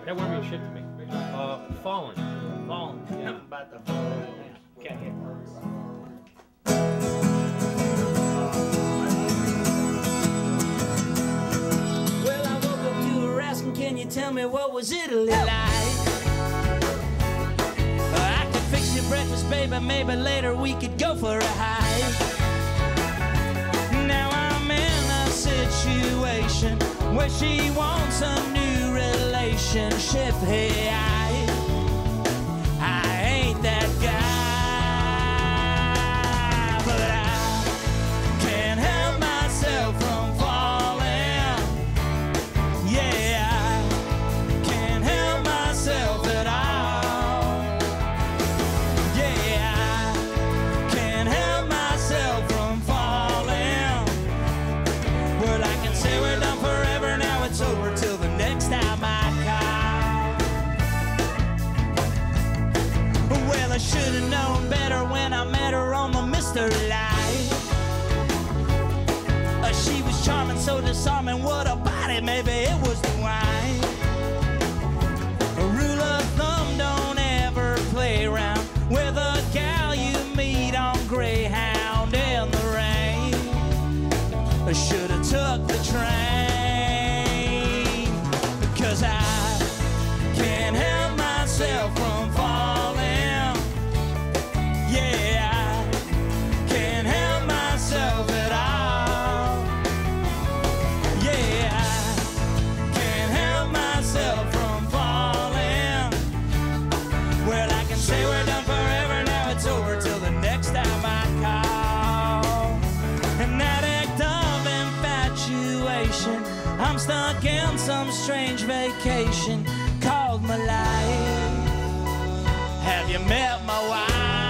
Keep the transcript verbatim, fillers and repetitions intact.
That wouldn't mean shit to me. Uh, Fallen. Fallen. Yeah, I'm about to fall right now. Okay. Well, I woke up to her asking, can you tell me what was Italy like? I could fix your breakfast, baby, maybe later we could go for a hike. Now I'm in a situation where she wants a new relationship. Hey, I, I ain't that guy, but I can't help myself from falling. Yeah, I can't help myself at all. Yeah, I can't help myself from falling. Well, I can say we're done forever, now it's over till the next time I call. Well, I should have known better when I met her on the Mister Light. Uh, she was charming, so disarming, what a body, maybe it was the wine. A rule of thumb, don't ever play around with a gal you meet on Greyhound in the rain. I should have took the train, because I can't help myself from falling. Yeah, I can't help myself at all. Yeah, I can't help myself from falling. Well, I can say we're done forever, now it's over till the next time I call. An addict of infatuation, I'm stuck in some strange vacation called my life. Have you met my wife?